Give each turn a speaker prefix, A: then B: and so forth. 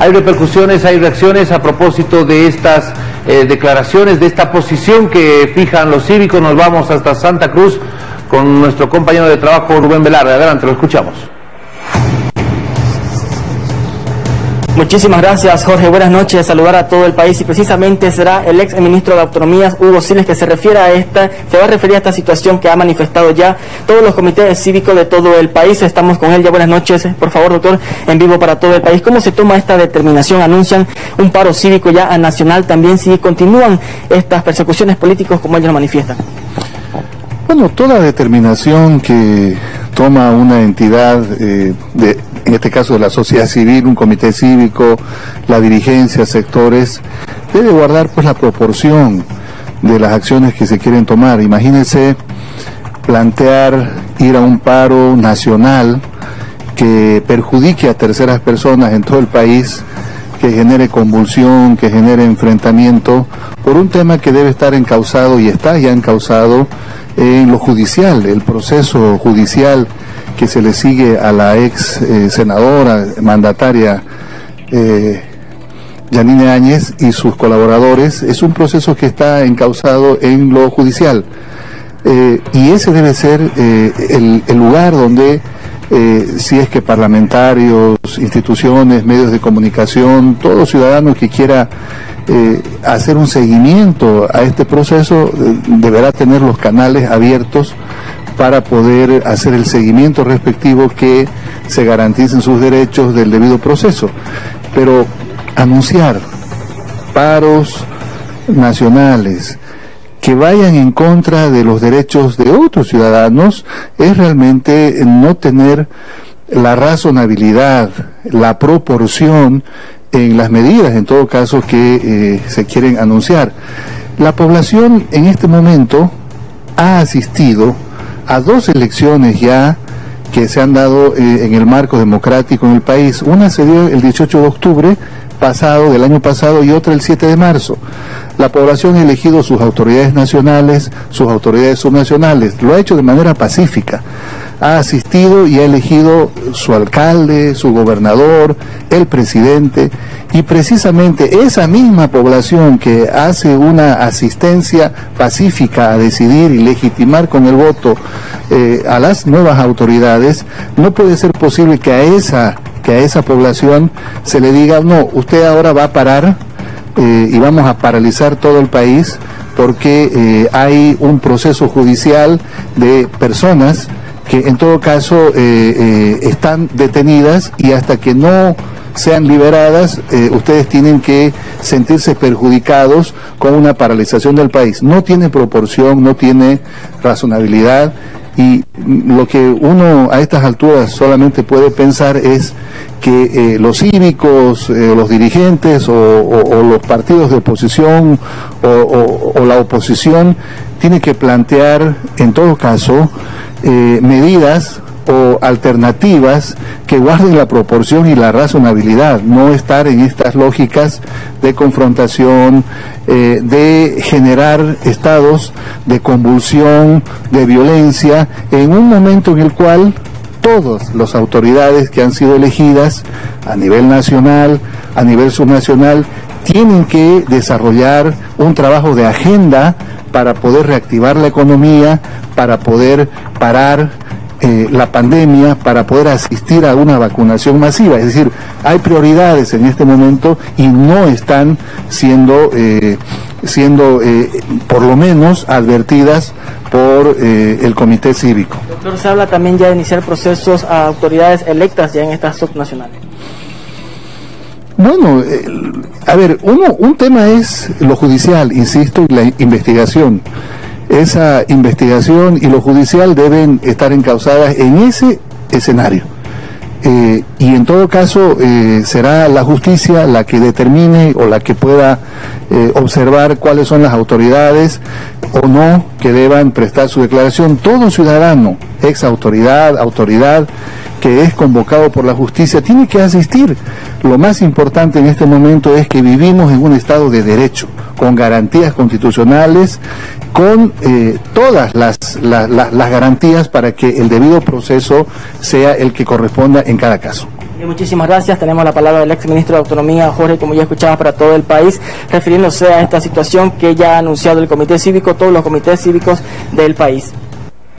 A: Hay repercusiones, hay reacciones a propósito de estas declaraciones, de esta posición que fijan los cívicos. Nos vamos hasta Santa Cruz con nuestro compañero de trabajo Rubén Velarde. Adelante, lo escuchamos.
B: Muchísimas gracias, Jorge. Buenas noches. Saludar a todo el país, y precisamente será el ex ministro de Autonomías, Hugo Siles, que se va a referir a esta situación que ha manifestado ya todos los comités cívicos de todo el país. Estamos con él ya. Buenas noches. Por favor, doctor, en vivo para todo el país. ¿Cómo se toma esta determinación? Anuncian un paro cívico ya a nacional también, si continúan estas persecuciones políticas como ellos lo manifiestan.
C: Bueno, toda determinación que toma una entidad, en este caso de la sociedad civil, un comité cívico, la dirigencia, sectores, debe guardar pues la proporción de las acciones que se quieren tomar. Imagínense plantear ir a un paro nacional que perjudique a terceras personas en todo el país, que genere convulsión, que genere enfrentamiento, por un tema que debe estar encauzado y está ya encauzado en lo judicial, el proceso judicial que se le sigue a la ex senadora, mandataria Yanine Áñez y sus colaboradores. Es un proceso que está encauzado en lo judicial, y ese debe ser el lugar donde si es que parlamentarios, instituciones, medios de comunicación, todo ciudadano que quiera hacer un seguimiento a este proceso deberá tener los canales abiertos para poder hacer el seguimiento respectivo, que se garanticen sus derechos del debido proceso. Pero anunciar paros nacionales que vayan en contra de los derechos de otros ciudadanos es realmente no tener la razonabilidad, la proporción en las medidas, en todo caso, que se quieren anunciar. La población en este momento ha asistido a dos elecciones ya que se han dado en el marco democrático en el país. Una se dio el 18 de octubre del año pasado, y otra el 7 de marzo. La población ha elegido sus autoridades nacionales, sus autoridades subnacionales. Lo ha hecho de manera pacífica. Ha asistido y ha elegido su alcalde, su gobernador, el presidente, y precisamente esa misma población que hace una asistencia pacífica a decidir y legitimar con el voto a las nuevas autoridades, no puede ser posible que a esa población se le diga: no, usted ahora va a parar y vamos a paralizar todo el país porque hay un proceso judicial de personas que en todo caso están detenidas, y hasta que no sean liberadas, ustedes tienen que sentirse perjudicados con una paralización del país. No tiene proporción, no tiene razonabilidad, y lo que uno a estas alturas solamente puede pensar es que los cívicos, los dirigentes o los partidos de oposición o la oposición tiene que plantear en todo caso medidas o alternativas que guarden la proporción y la razonabilidad, no estar en estas lógicas de confrontación, de generar estados de convulsión, de violencia, en un momento en el cual todas las autoridades que han sido elegidas a nivel nacional, a nivel subnacional, tienen que desarrollar un trabajo de agenda para poder reactivar la economía, para poder parar la pandemia, para poder asistir a una vacunación masiva. Es decir, hay prioridades en este momento y no están siendo por lo menos advertidas por el comité cívico.
B: Doctor, se habla también ya de iniciar procesos a autoridades electas ya en estas subnacionales.
C: Bueno, a ver, un tema es lo judicial, insisto, y la investigación. Esa investigación y lo judicial deben estar encauzadas en ese escenario. Y en todo caso será la justicia la que determine o la que pueda observar cuáles son las autoridades o no que deban prestar su declaración. Todo ciudadano, ex autoridad, autoridad que es convocado por la justicia, tiene que asistir. Lo más importante en este momento es que vivimos en un estado de derecho, con garantías constitucionales, con todas las garantías para que el debido proceso sea el que corresponda en cada caso.
B: Muchísimas gracias. Tenemos la palabra del ex ministro de Autonomía, Jorge, como ya escuchabas, para todo el país, refiriéndose a esta situación que ya ha anunciado el Comité Cívico, todos los comités cívicos del país.